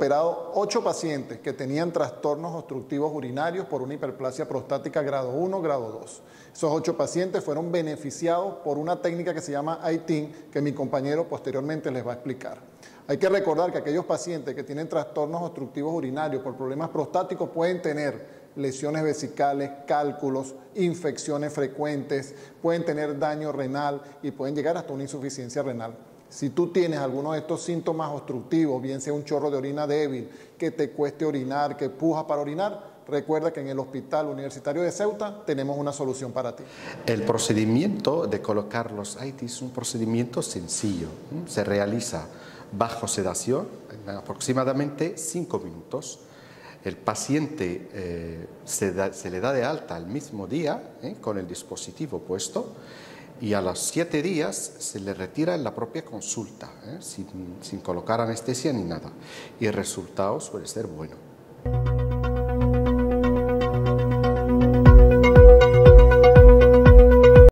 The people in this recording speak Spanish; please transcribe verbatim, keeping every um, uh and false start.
operado ocho pacientes que tenían trastornos obstructivos urinarios por una hiperplasia prostática grado uno, grado dos. Esos ocho pacientes fueron beneficiados por una técnica que se llama I T I N, que mi compañero posteriormente les va a explicar. Hay que recordar que aquellos pacientes que tienen trastornos obstructivos urinarios por problemas prostáticos pueden tener lesiones vesicales, cálculos, infecciones frecuentes, pueden tener daño renal y pueden llegar hasta una insuficiencia renal. Si tú tienes alguno de estos síntomas obstructivos, bien sea un chorro de orina débil, que te cueste orinar, que puja para orinar, recuerda que en el Hospital Universitario de Ceuta tenemos una solución para ti. El procedimiento de colocar los I T es un procedimiento sencillo. Se realiza bajo sedación en aproximadamente cinco minutos. El paciente eh, se, da, se le da de alta al mismo día eh, con el dispositivo puesto, y a los siete días se le retira en la propia consulta, ¿eh? sin, sin colocar anestesia ni nada. Y el resultado suele ser bueno.